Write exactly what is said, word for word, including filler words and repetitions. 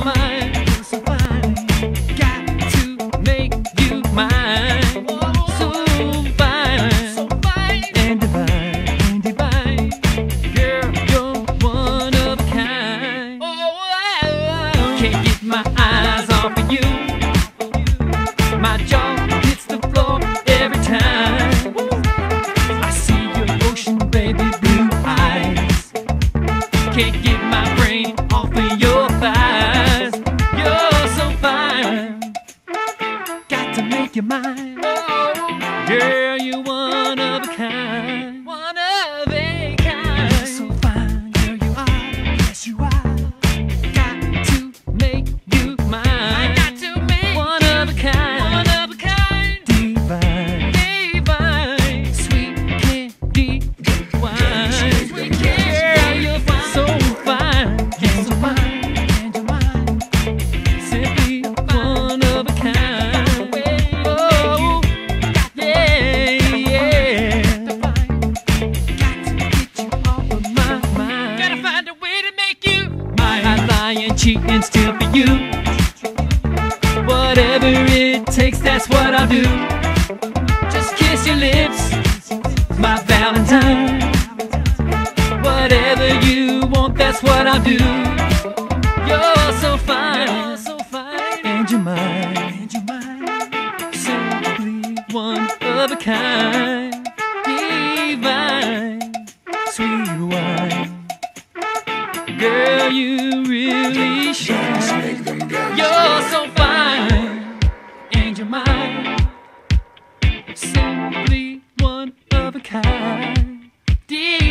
fine, you're so fine. Got to make you mine. So fine, so fine, and divine, and divine. Girl, you're one of a kind. Can't get my eyes off of you. My jaw hits the floor every time. I see your ocean, baby, blue eyes. Can't get my brain off of your thighs. You're so fine, got to make you mine. Girl, you're one of a kind. One of a kind. You're so fine, girl, you are. Yes, you are. Got to make you mine. I got to make one of a kind. One of a kind. Divine, divine. Sweet candy wine. Sweet candy. Girl, you're fine. So fine, and you're mine, and you're mine. Simply one of a kind. Oh, yeah, yeah. Got to get you off of my mind. Gotta find a way to make you mine. I lie and cheat and steal for you. Whatever it takes, that's what I'll do. Just kiss your lips, my Valentine. Whatever you want, that's what I'll do. You're so fine, you're so fine, and you're mine, and you're mine. Simply one of a kind. Divine, sweet wine. Girl, you really shine. You're so fine, and you're mine. Simply one of a kind. Divine.